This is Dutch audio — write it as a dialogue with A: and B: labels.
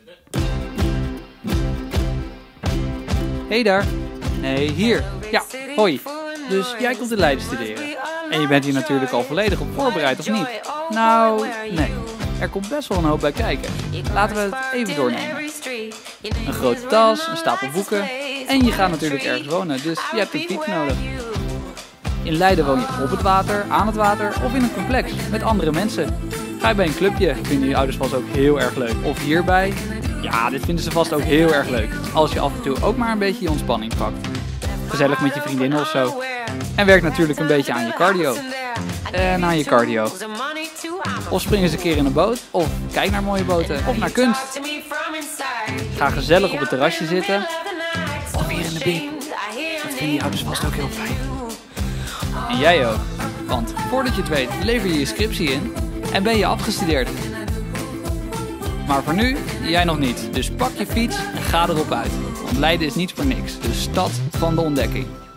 A: Hey daar. Nee, hier. Ja, hoi. Dus jij komt in Leiden studeren. En je bent hier natuurlijk al volledig op voorbereid, of niet? Nou, nee. Er komt best wel een hoop bij kijken. Laten we het even doornemen. Een grote tas, een stapel boeken. En je gaat natuurlijk ergens wonen, dus je hebt een fiets nodig. In Leiden woon je op het water, aan het water of in een complex met andere mensen. Ga je bij een clubje, vinden je ouders vast ook heel erg leuk. Of hierbij, ja, dit vinden ze vast ook heel erg leuk. Als je af en toe ook maar een beetje je ontspanning pakt. Gezellig met je vriendinnen of zo. En werk natuurlijk een beetje aan je cardio. En aan je cardio. Of spring eens een keer in een boot. Of kijk naar mooie boten. Of naar kunst. Ga gezellig op het terrasje zitten. Of hier in de biep. Dat vinden je ouders vast ook heel fijn. En jij ook. Want voordat je het weet lever je je scriptie in. En ben je afgestudeerd. Maar voor nu, jij nog niet. Dus pak je fiets en ga erop uit. Want Leiden is niet voor niks. De stad van de ontdekking.